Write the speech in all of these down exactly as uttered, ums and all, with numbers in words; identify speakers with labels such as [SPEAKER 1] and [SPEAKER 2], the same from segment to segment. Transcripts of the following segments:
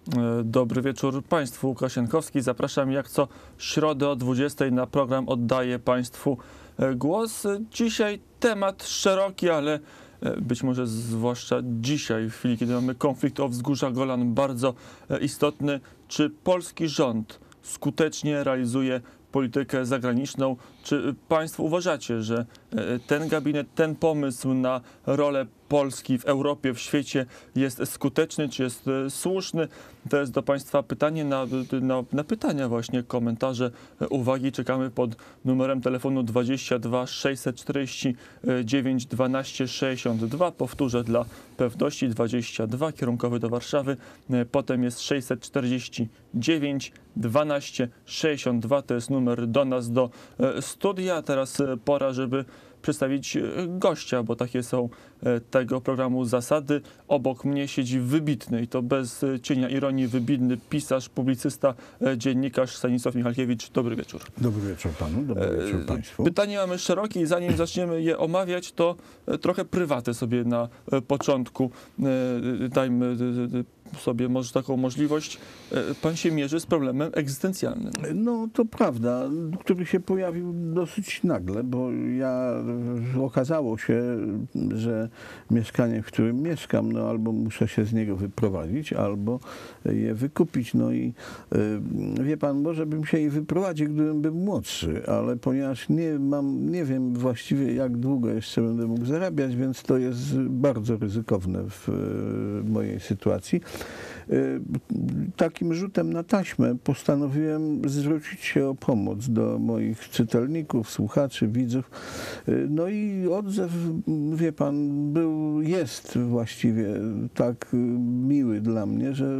[SPEAKER 1] Dobry wieczór Państwu. Łukasz Jankowski. Zapraszam jak co środę o dwudziestej na program Oddaję Państwu głos. Dzisiaj temat szeroki, ale być może zwłaszcza dzisiaj, w chwili kiedy mamy konflikt o wzgórza Golan, bardzo istotny. Czy polski rząd skutecznie realizuje politykę zagraniczną? Czy Państwo uważacie, że ten gabinet, ten pomysł na rolę Polski w Europie, w świecie jest skuteczny, czy jest słuszny? To jest do Państwa pytanie, na, na, na pytania właśnie, komentarze, uwagi. Czekamy pod numerem telefonu dwadzieścia dwa sześćset czterdzieści dziewięć dwanaście sześćdziesiąt dwa. Powtórzę dla pewności: dwadzieścia dwa, kierunkowy do Warszawy. Potem jest sześćset czterdzieści dziewięć dwanaście sześćdziesiąt dwa. To jest numer do nas, do studia. Teraz pora, żeby przedstawić gościa, bo takie są tego programu zasady. Obok mnie siedzi wybitny, i to bez cienia ironii, wybitny pisarz, publicysta, dziennikarz Stanisław Michalkiewicz. Dobry wieczór.
[SPEAKER 2] Dobry wieczór panu, dobry wieczór państwu.
[SPEAKER 1] Pytanie mamy szerokie i zanim zaczniemy je omawiać, to trochę prywatę sobie na początku dajmy sobie może taką możliwość. Pan się mierzy z problemem egzystencjalnym.
[SPEAKER 2] No to prawda, który się pojawił dosyć nagle, bo ja okazało się, że mieszkanie, w którym mieszkam, no albo muszę się z niego wyprowadzić, albo je wykupić. No i wie pan, może bym się i wyprowadził, gdybym był młodszy, ale ponieważ nie mam, nie wiem właściwie jak długo jeszcze będę mógł zarabiać, więc to jest bardzo ryzykowne w mojej sytuacji. Takim rzutem na taśmę postanowiłem zwrócić się o pomoc do moich czytelników, słuchaczy, widzów. No i odzew, wie pan, był, jest właściwie tak miły dla mnie, że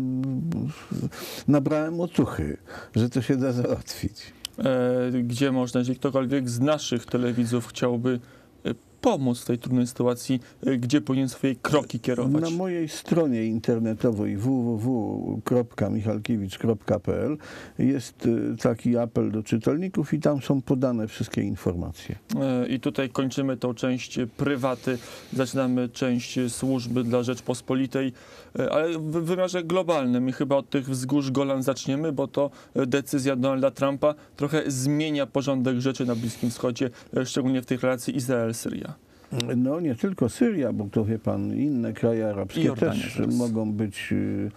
[SPEAKER 2] nabrałem otuchy, że to się da załatwić.
[SPEAKER 1] Gdzie można, jeżeli ktokolwiek z naszych telewidzów chciałby pomóc w tej trudnej sytuacji, gdzie powinien swoje kroki kierować?
[SPEAKER 2] Na mojej stronie internetowej w w w kropka michalkiewicz kropka p l jest taki apel do czytelników i tam są podane wszystkie informacje.
[SPEAKER 1] I tutaj kończymy tą część prywaty, zaczynamy część służby dla Rzeczpospolitej, ale w wymiarze globalnym i chyba od tych wzgórz Golan zaczniemy, bo to decyzja Donalda Trumpa trochę zmienia porządek rzeczy na Bliskim Wschodzie, szczególnie w tej relacji Izrael-Syria.
[SPEAKER 2] No nie tylko Syria, bo to wie pan, inne kraje arabskie też teraz mogą być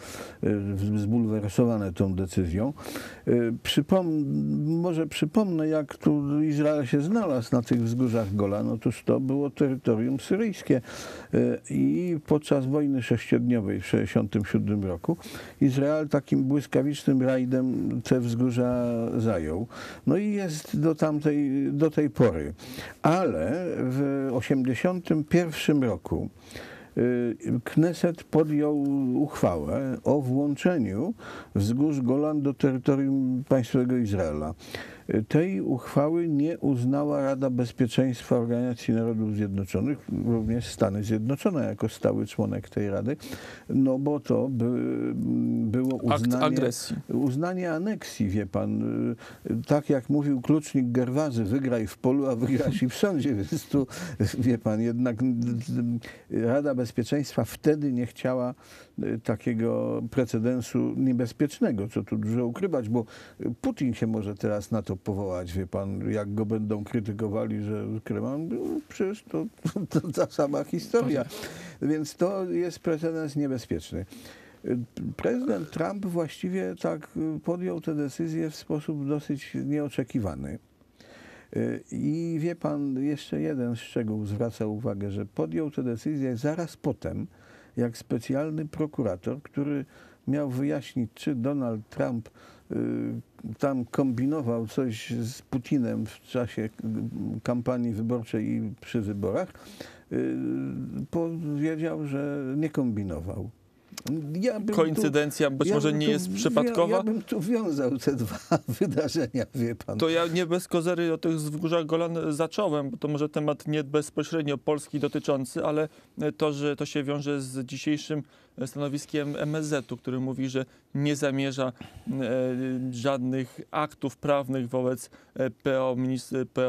[SPEAKER 2] zbulwersowane tą decyzją. Przypom może przypomnę, jak tu Izrael się znalazł na tych wzgórzach Golan. Otóż to było terytorium syryjskie i podczas wojny sześciodniowej w tysiąc dziewięćset sześćdziesiątym siódmym roku Izrael takim błyskawicznym rajdem te wzgórza zajął. No i jest do tamtej, do tej pory. Ale w tysiąc dziewięćset osiemdziesiątym pierwszym roku Kneset podjął uchwałę o włączeniu wzgórz Golan do terytorium państwowego Izraela. Tej uchwały nie uznała Rada Bezpieczeństwa Organizacji Narodów Zjednoczonych, również Stany Zjednoczone jako stały członek tej Rady, no bo to by, było uznanie,
[SPEAKER 1] akt agresji. Uznanie
[SPEAKER 2] aneksji, wie pan. Tak jak mówił klucznik Gerwazy, wygraj w polu, a wygrasz i w sądzie, więc tu, wie pan, jednak Rada Bezpieczeństwa wtedy nie chciała takiego precedensu niebezpiecznego, co tu dużo ukrywać, bo Putin się może teraz na to powołać, wie pan, jak go będą krytykowali, że Kryman był, przecież to, to, to ta sama historia. Więc to jest precedens niebezpieczny. Prezydent Trump właściwie tak podjął tę decyzję w sposób dosyć nieoczekiwany. I wie pan, jeszcze jeden szczegół zwraca uwagę, że podjął tę decyzję zaraz potem, jak specjalny prokurator, który miał wyjaśnić, czy Donald Trump y, tam kombinował coś z Putinem w czasie kampanii wyborczej i przy wyborach, y, powiedział, że nie kombinował.
[SPEAKER 1] Ja Koincydencja tu, być ja może nie tu, jest przypadkowa?
[SPEAKER 2] Ja bym tu wiązał te dwa wydarzenia, wie pan.
[SPEAKER 1] To ja nie bez kozery o tych wzgórzach Golan zacząłem, bo to może temat nie bezpośrednio Polski dotyczący, ale to, że to się wiąże z dzisiejszym stanowiskiem M S Z u, który mówi, że nie zamierza e, żadnych aktów prawnych wobec P O, minister, P O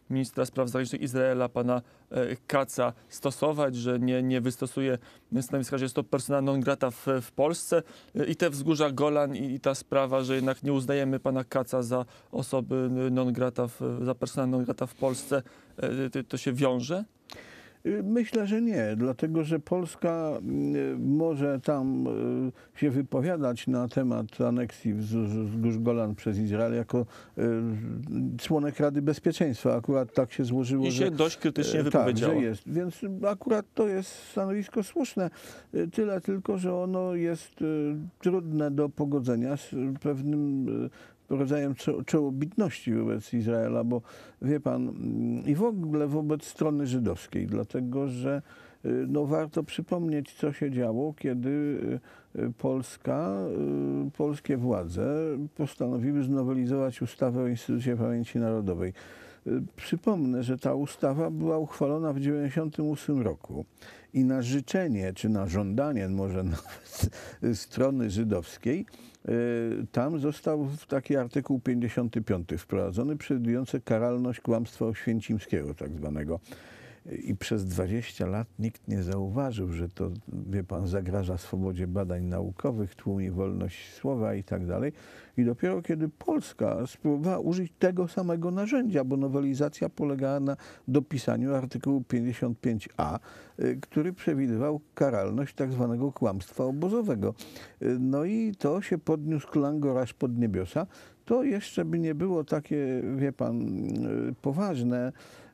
[SPEAKER 1] ministra spraw zagranicznych Izraela, pana Katza, stosować, że nie, nie wystosuje stanowiska, że jest to persona non grata w, w Polsce i te wzgórza Golan i, i ta sprawa, że jednak nie uznajemy pana Katza za osoby non grata, w, za persona non grata w Polsce, to, to się wiąże?
[SPEAKER 2] Myślę, że nie, dlatego że Polska może tam się wypowiadać na temat aneksji wzgórz Golan przez Izrael jako członek Rady Bezpieczeństwa. Akurat tak się złożyło,
[SPEAKER 1] I się
[SPEAKER 2] że,
[SPEAKER 1] dość krytycznie wypowiedziała.
[SPEAKER 2] Tak, że jest. Więc akurat to jest stanowisko słuszne. Tyle tylko, że ono jest trudne do pogodzenia z pewnym rodzajem czołobitności wobec Izraela, bo wie pan, i w ogóle wobec strony żydowskiej, dlatego że no, warto przypomnieć, co się działo, kiedy Polska, polskie władze postanowiły znowelizować ustawę o Instytucie Pamięci Narodowej. Przypomnę, że ta ustawa była uchwalona w tysiąc dziewięćset dziewięćdziesiątym ósmym roku i na życzenie, czy na żądanie może nawet strony żydowskiej, tam został taki artykuł pięćdziesiąty piąty wprowadzony, przewidujący karalność kłamstwa oświęcimskiego tak zwanego. I przez dwadzieścia lat nikt nie zauważył, że to, wie pan, zagraża swobodzie badań naukowych, tłumi wolność słowa i tak dalej. I dopiero kiedy Polska spróbowała użyć tego samego narzędzia, bo nowelizacja polegała na dopisaniu artykułu pięćdziesiąt pięć a, który przewidywał karalność tak zwanego kłamstwa obozowego. No i to się podniósł klangor aż pod niebiosa. To jeszcze by nie było takie, wie pan, poważne,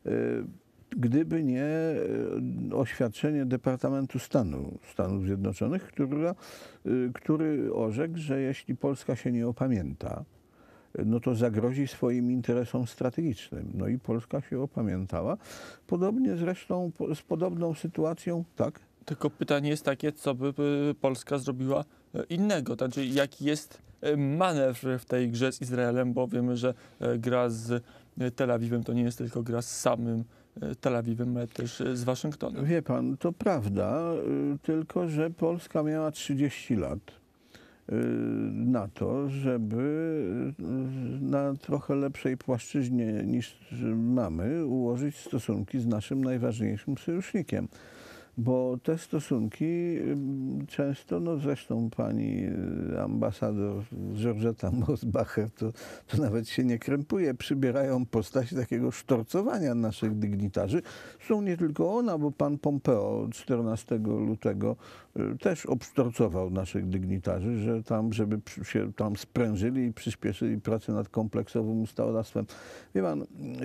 [SPEAKER 2] gdyby nie oświadczenie Departamentu Stanu Stanów Zjednoczonych, który, który orzekł, że jeśli Polska się nie opamięta, no to zagrozi swoim interesom strategicznym. No i Polska się opamiętała. Podobnie zresztą z podobną sytuacją, tak?
[SPEAKER 1] Tylko pytanie jest takie, co by Polska zrobiła innego? Znaczy, jaki jest manewr w tej grze z Izraelem, bo wiemy, że gra z Tel Awiwem to nie jest tylko gra z samym Tel Awiwem, ale też z Waszyngtonem.
[SPEAKER 2] Wie pan, to prawda, tylko że Polska miała trzydzieści lat na to, żeby na trochę lepszej płaszczyźnie niż mamy ułożyć stosunki z naszym najważniejszym sojusznikiem. Bo te stosunki często, no zresztą pani ambasador Georgeta Mosbacher to, to nawet się nie krępuje, przybierają postać takiego sztorcowania naszych dygnitarzy. Są nie tylko ona, bo pan Pompeo czternastego lutego też obsztorcował naszych dygnitarzy, że tam, żeby się tam sprężyli i przyspieszyli pracę nad kompleksowym ustawodawstwem. Wie pan,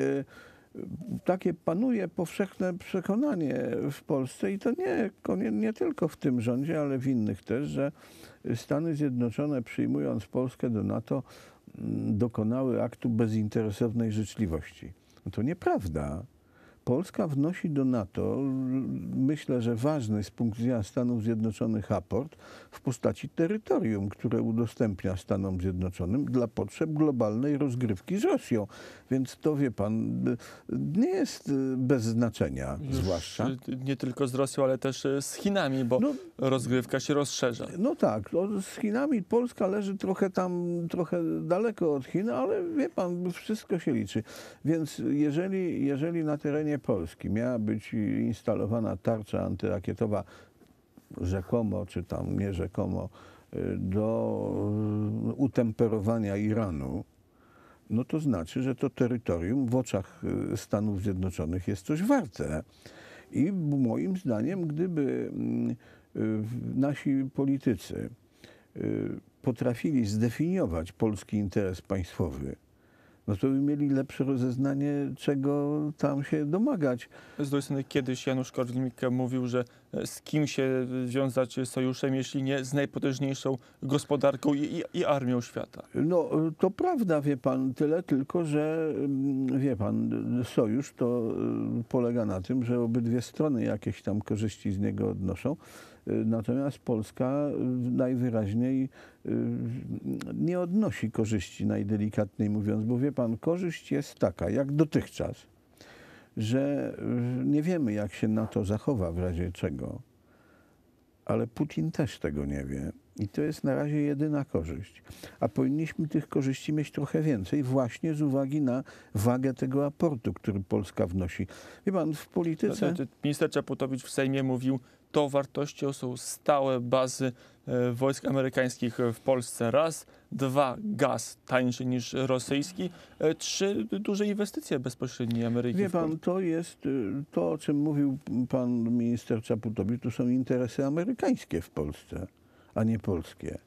[SPEAKER 2] takie panuje powszechne przekonanie w Polsce i to nie, nie, nie tylko w tym rządzie, ale w innych też, że Stany Zjednoczone, przyjmując Polskę do NATO, dokonały aktu bezinteresownej życzliwości. No to nieprawda. Polska wnosi do NATO, myślę, że ważny z punktu widzenia Stanów Zjednoczonych aport w postaci terytorium, które udostępnia Stanom Zjednoczonym dla potrzeb globalnej rozgrywki z Rosją. Więc to, wie pan, nie jest bez znaczenia,
[SPEAKER 1] Już
[SPEAKER 2] zwłaszcza.
[SPEAKER 1] Nie tylko z Rosją, ale też z Chinami, bo no, rozgrywka się rozszerza.
[SPEAKER 2] No tak, no, z Chinami Polska leży trochę tam, trochę daleko od Chin, ale wie pan, wszystko się liczy. Więc jeżeli, jeżeli na terenie Polski miała być instalowana tarcza antyrakietowa rzekomo, czy tam nie rzekomo, do utemperowania Iranu, no to znaczy, że to terytorium w oczach Stanów Zjednoczonych jest coś warte. I moim zdaniem, gdyby nasi politycy potrafili zdefiniować polski interes państwowy, no to by mieli lepsze rozeznanie, czego tam się domagać.
[SPEAKER 1] Z drugiej strony kiedyś Janusz Korwin-Mikke mówił, że z kim się wiązać sojuszem, jeśli nie z najpotężniejszą gospodarką i, i, i armią świata.
[SPEAKER 2] No to prawda, wie pan, tyle tylko, że wie pan, sojusz to polega na tym, że obydwie strony jakieś tam korzyści z niego odnoszą. Natomiast Polska najwyraźniej nie odnosi korzyści, najdelikatniej mówiąc, bo wie pan, korzyść jest taka, jak dotychczas, że nie wiemy, jak się NATO zachowa w razie czego. ale Putin też tego nie wie. I to jest na razie jedyna korzyść. A powinniśmy tych korzyści mieć trochę więcej właśnie z uwagi na wagę tego aportu, który Polska wnosi. Wie pan, w polityce...
[SPEAKER 1] Minister Czaputowicz w Sejmie mówił, to wartością są stałe bazy e, wojsk amerykańskich w Polsce. Raz, dwa, gaz tańszy niż rosyjski, e, trzy, duże inwestycje bezpośrednie Ameryki.
[SPEAKER 2] Wie pan, to jest y, to, o czym mówił pan minister Czaputowicz, to są interesy amerykańskie w Polsce, a nie polskie.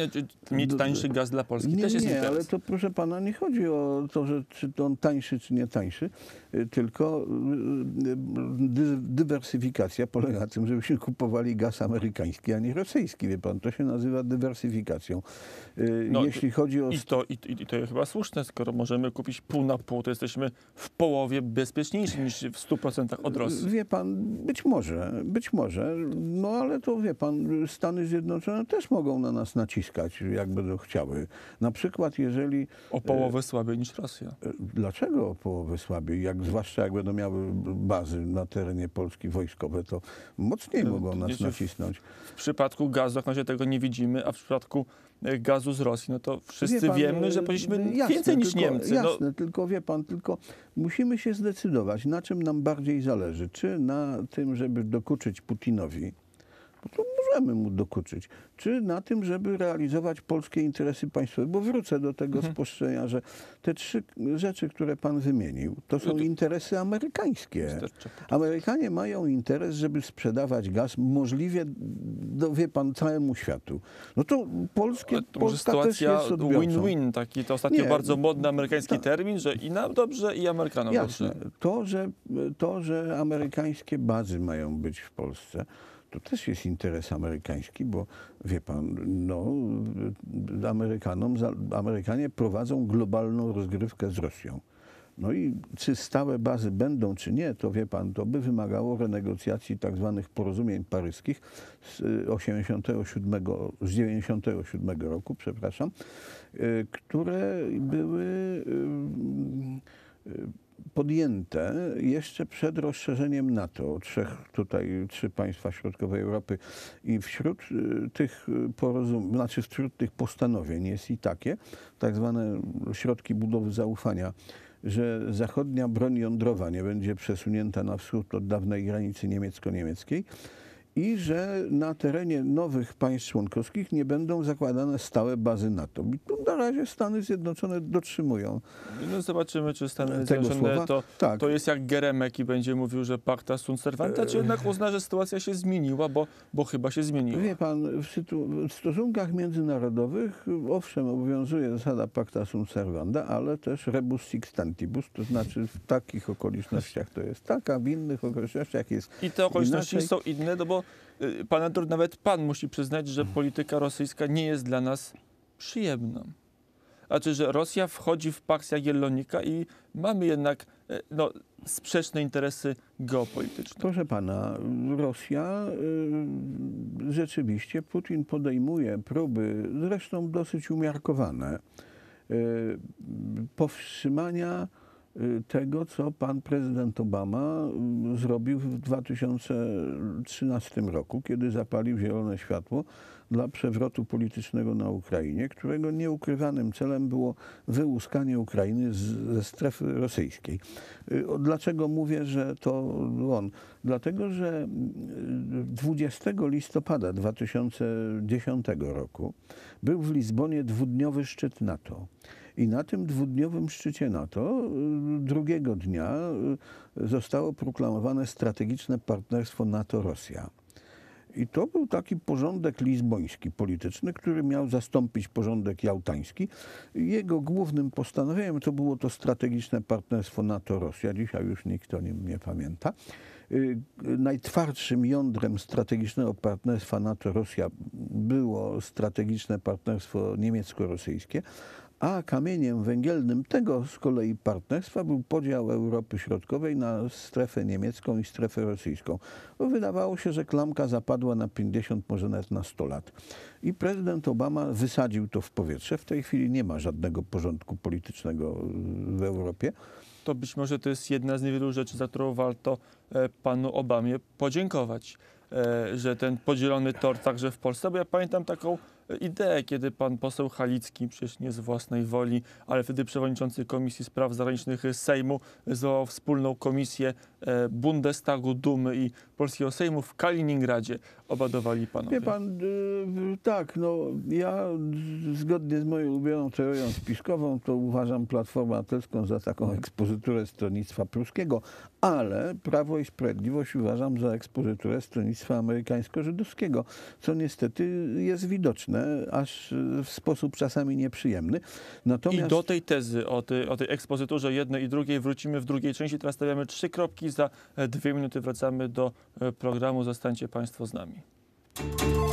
[SPEAKER 1] Mieć tańszy gaz dla Polski
[SPEAKER 2] Nie,
[SPEAKER 1] też jest
[SPEAKER 2] nie,
[SPEAKER 1] interes.
[SPEAKER 2] ale to proszę pana, nie chodzi o to, że czy to on tańszy, czy nie tańszy, y, tylko y, dy, dywersyfikacja polega na tym, żebyśmy kupowali gaz amerykański, a nie rosyjski. Wie pan, to się nazywa dywersyfikacją. Y,
[SPEAKER 1] No,
[SPEAKER 2] Jeśli chodzi o...
[SPEAKER 1] I to, i, i to jest chyba słuszne, skoro możemy kupić pół na pół, to jesteśmy w połowie bezpieczniejsi niż w stu procentach od Rosji.
[SPEAKER 2] Wie pan, być może, być może, no ale to wie pan, Stany Zjednoczone też mogą na nas naciskać, jak będą chciały. Na przykład, jeżeli...
[SPEAKER 1] O połowę słabiej niż Rosja.
[SPEAKER 2] Dlaczego o połowę słabiej? Jak, zwłaszcza jak będą miały bazy na terenie Polski wojskowe, to mocniej mogą nas
[SPEAKER 1] Wiecie,
[SPEAKER 2] nacisnąć.
[SPEAKER 1] W, w przypadku gazu, jak na razie tego nie widzimy, a w przypadku e, gazu z Rosji, no to wszyscy
[SPEAKER 2] Wie pan,
[SPEAKER 1] wiemy, że powinniśmy
[SPEAKER 2] jasne,
[SPEAKER 1] więcej niż
[SPEAKER 2] tylko,
[SPEAKER 1] Niemcy.
[SPEAKER 2] Jasne,
[SPEAKER 1] no.
[SPEAKER 2] tylko wie pan, tylko musimy się zdecydować, na czym nam bardziej zależy. Czy na tym, żeby dokuczyć Putinowi, bo to możemy mu dokuczyć, czy na tym, żeby realizować polskie interesy państwowe. Bo wrócę do tego
[SPEAKER 1] Mhm.
[SPEAKER 2] spostrzeżenia, że te trzy rzeczy, które pan wymienił, to są
[SPEAKER 1] No to-
[SPEAKER 2] interesy amerykańskie.
[SPEAKER 1] Wystarczy.
[SPEAKER 2] Amerykanie mają interes, żeby sprzedawać gaz możliwie, do, wie pan, całemu światu. No to polskie,
[SPEAKER 1] Ale to może
[SPEAKER 2] Polska też
[SPEAKER 1] sytuacja
[SPEAKER 2] jest odbiorcą.
[SPEAKER 1] win-win, taki to ostatnio
[SPEAKER 2] Nie,
[SPEAKER 1] bardzo modny amerykański
[SPEAKER 2] ta-
[SPEAKER 1] termin, że i nam dobrze, i Amerykanom
[SPEAKER 2] Jasne.
[SPEAKER 1] dobrze.
[SPEAKER 2] To że, to, że amerykańskie bazy mają być w Polsce, to też jest interes amerykański, bo wie pan, no, Amerykanom, za- Amerykanie prowadzą globalną rozgrywkę z Rosją. No i czy stałe bazy będą, czy nie, to wie pan, to by wymagało renegocjacji tak zwanych porozumień paryskich z osiemdziesiątego siódmego, z dziewięćdziesiątego siódmego roku, przepraszam, y, które były y, y, podjęte jeszcze przed rozszerzeniem NATO. Trzech tutaj, trzy państwa środkowej Europy i wśród y, tych porozum, znaczy wśród tych postanowień jest i takie, tak zwane środki budowy zaufania, że zachodnia broń jądrowa nie będzie przesunięta na wschód od dawnej granicy niemiecko-niemieckiej i że na terenie nowych państw członkowskich nie będą zakładane stałe bazy NATO. I tu na razie Stany Zjednoczone dotrzymują
[SPEAKER 1] No zobaczymy, czy Stany
[SPEAKER 2] tego
[SPEAKER 1] Zjednoczone
[SPEAKER 2] słowa.
[SPEAKER 1] to,
[SPEAKER 2] Tak.
[SPEAKER 1] to jest jak Geremek i będzie mówił, że pacta sunt servanta, czy jednak uzna, że sytuacja się zmieniła, bo, bo chyba się zmieniła.
[SPEAKER 2] Wie pan, w, sytu- w stosunkach międzynarodowych owszem obowiązuje zasada pacta sunt servanda, ale też rebus sic stantibus, to znaczy w takich okolicznościach to jest tak, a w innych okolicznościach jest
[SPEAKER 1] I te okoliczności
[SPEAKER 2] inaczej.
[SPEAKER 1] są inne, no bo y, pan Artur, nawet pan musi przyznać, że polityka rosyjska nie jest dla nas przyjemna. Znaczy, że Rosja wchodzi w Pax Jagiellonika i mamy jednak y, no, sprzeczne interesy geopolityczne.
[SPEAKER 2] Proszę pana, Rosja, y, rzeczywiście Putin podejmuje próby, zresztą dosyć umiarkowane, y, powstrzymania y, tego, co pan prezydent Obama y, zrobił w dwa tysiące trzynastym roku, kiedy zapalił zielone światło dla przewrotu politycznego na Ukrainie, którego nieukrywanym celem było wyłuskanie Ukrainy z, ze strefy rosyjskiej. Y, o- Dlaczego mówię, że to on? Dlatego, że dwudziestego listopada dwa tysiące dziesiątego roku był w Lizbonie dwudniowy szczyt NATO. I na tym dwudniowym szczycie NATO y, drugiego dnia y, zostało proklamowane strategiczne partnerstwo NATO-Rosja. I to był taki porządek lizboński polityczny, który miał zastąpić porządek jałtański. Jego głównym postanowieniem to było to strategiczne partnerstwo NATO-Rosja. Dzisiaj już nikt o nim nie pamięta. Y, Najtwardszym jądrem strategicznego partnerstwa NATO-Rosja było strategiczne partnerstwo niemiecko-rosyjskie, a kamieniem węgielnym tego z kolei partnerstwa był podział Europy Środkowej na strefę niemiecką i strefę rosyjską. Bo wydawało się, że klamka zapadła na pięćdziesiąt, może nawet na sto lat. I prezydent Obama wysadził to w powietrze. W tej chwili nie ma żadnego porządku politycznego w Europie.
[SPEAKER 1] To być może to jest jedna z niewielu rzeczy, za którą warto e, panu Obamie podziękować. e, że ten podzielony tor także w Polsce, bo ja pamiętam taką ideę, kiedy pan poseł Halicki, przecież nie z własnej woli, ale wtedy przewodniczący Komisji Spraw Zagranicznych Sejmu, zwołał wspólną komisję e, Bundestagu, Dumy i Polskiego Sejmu w Kaliningradzie. Obadowali panowie.
[SPEAKER 2] Wie pan, y, tak, no ja zgodnie z moją ulubioną teorią spiskową to uważam Platformę Obywatelską za taką ekspozyturę stronnictwa pruskiego, ale Prawo i Sprawiedliwość uważam za ekspozyturę stronnictwa amerykańsko-żydowskiego, co niestety jest widoczne, aż w sposób czasami nieprzyjemny. Natomiast...
[SPEAKER 1] I do tej tezy o tej, o tej ekspozyturze jednej i drugiej wrócimy w drugiej części. Teraz stawiamy trzy kropki, za dwie minuty wracamy do programu. Zostańcie państwo z nami.